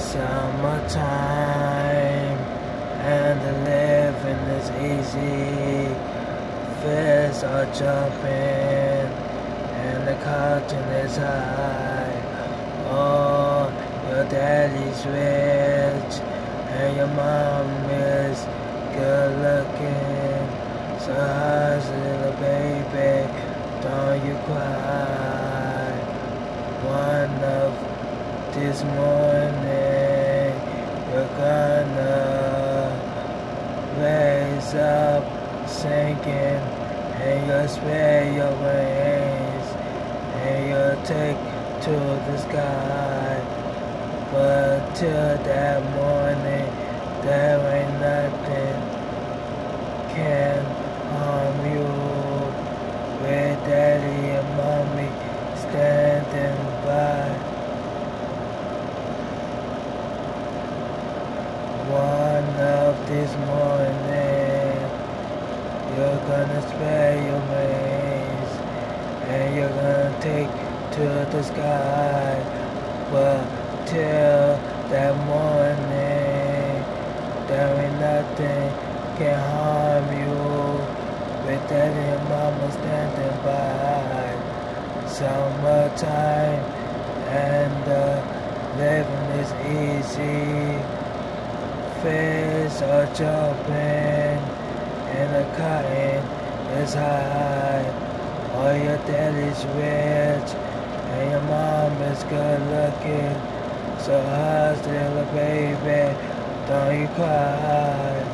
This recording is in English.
Summertime and the living is easy. Fish are jumping and the cotton is high. Oh, your daddy's rich and your mom is good looking. So hush, little baby, don't you cry. One of this morning, you're gonna raise up sinking, and you'll spare your wings, and you'll take to the sky. But till that morning, there ain't nothing can harm you. With daddy and mommy standing by. One of this morning, you're gonna spare your wings, and you're gonna take to the sky. But till that morning, there ain't nothing can harm you. With daddy and mama standing by. Summertime and the living is easy. Fish are jumping and the cotton is high. Oh, your daddy's rich and your mom is good looking. So hush, little baby, don't you cry.